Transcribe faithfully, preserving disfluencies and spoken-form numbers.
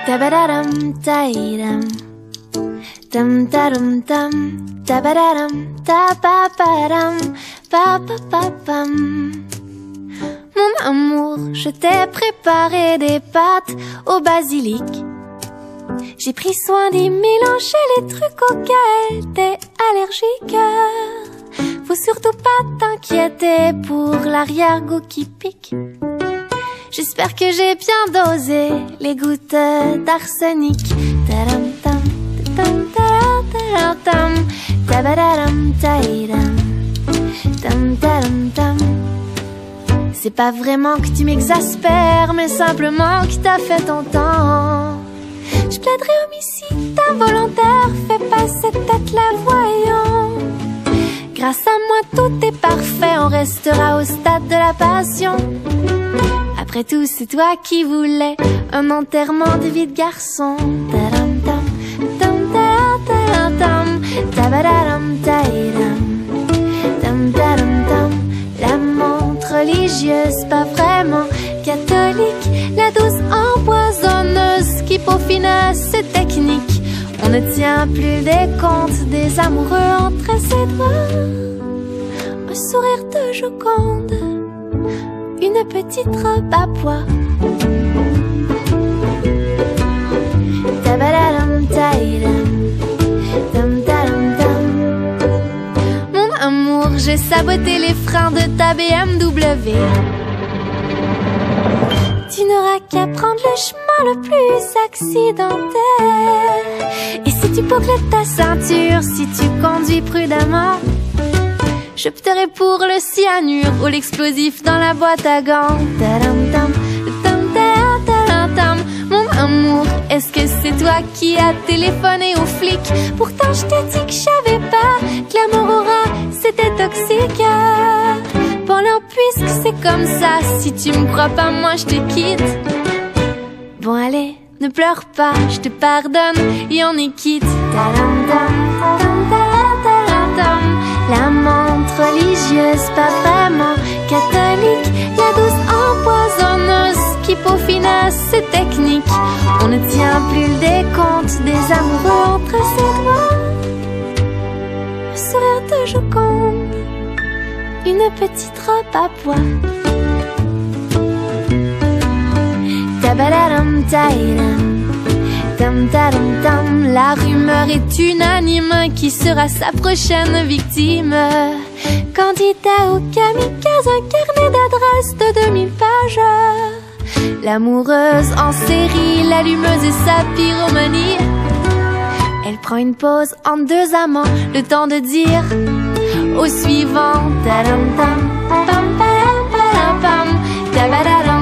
Tabadadam, taidam. Tam tadam tam. Tabadadam, tapapadam. Papapapam. Mon amour, je t'ai préparé des pâtes au basilic. J'ai pris soin d'y mélanger les trucs auxquels t'es allergique. Faut surtout pas t'inquiéter pour l'arrière-goût qui pique. J'espère que j'ai bien dosé les gouttes d'arsenic. Tadam tam, tam tadam tam, tabadadam taidam, tam tadam tam. C'est pas vraiment que tu m'exaspères, mais simplement que t'as fait ton temps. Je plaiderai homicide involontaire, fais pas cette tête là, voyons. Grâce à moi tout est parfait, on restera au stade de la passion. Après tout c'est toi qui voulais un enterrement de vie de garçon. Tadam tam, tam tadam tam, tabadadam taidam, tam tadam tam. La montre religieuse, pas vraiment catholique, la dose empoisonneuse qui peaufine ses techniques. On ne tient plus des comptes des amoureux entre ses doigts. Un sourire de Joconde, une petite robe à pois. Tabadadam taidam, tam tadam tam. Mon amour, j'ai saboté les freins de ta B M W. Tu n'auras qu'à prendre le chemin le plus accidentaire. Et si tu boucles ta ceinture, si tu conduis prudemment, j'opterai pour le cyanure ou l'explosif dans la boîte à gants. Tadam tam, tam tadam tam. Mon amour, est-ce que c'est toi qui as téléphoné aux flics? Pourtant je t'ai dit que je savais pas que l'amour au rat c'était toxique. Bon alors puisque c'est comme ça, si tu me crois pas moi je te quitte. Bon allez, ne pleure pas, je te pardonne et on est quitte. Tadam tam, tam tadam tam. La montre religieuse, pas vraiment catholique, la douce empoisonneuse qui peaufine ses techniques. On ne tient plus le décompte des amoureux entre ses doigts. Un sourire de Joconde, une petite robe à pois. Tabadadam taidam, tam tadam tam. La rumeur est unanime, qui sera sa prochaine victime? Candidat au kamikaze, un carnet d'adresses de deux mille pages. L'amoureuse en série, l'allumeuse et sa pyromanie. Elle prend une pause entre deux amants, le temps de dire au suivant. Tadam tam, pam pam pam pam, tabadadam.